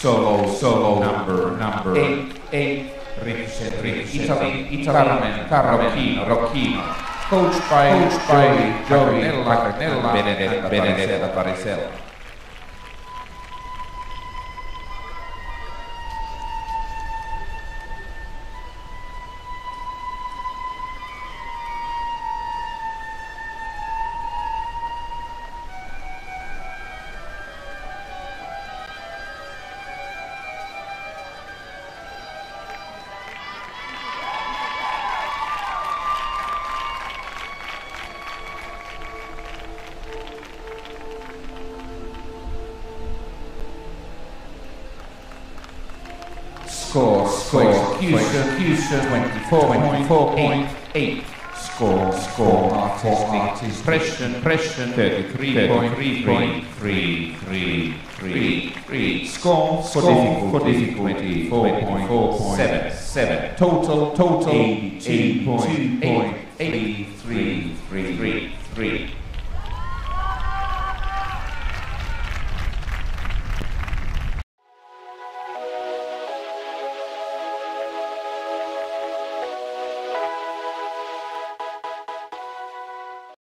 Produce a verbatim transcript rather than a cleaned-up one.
solo, solo, number, number, eight, eight, Richard, Richard, Italy, Italy, Carmen, Rocchino, coached by, coached by Joey, Nella, Nella, Benedetta, Benedetta Parisella. Score, score, Houston, Houston, twenty-four point eight. Score, score, artistic, Preston, Preston, thirty-three point three three three three. Score, score, for difficulty, four point four seven seven. Total, total, eighty-two point eight three three three three.